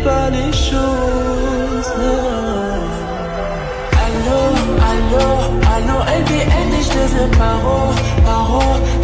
pas les choses. Allô, allô, allô, ND, je te veux paro, paro.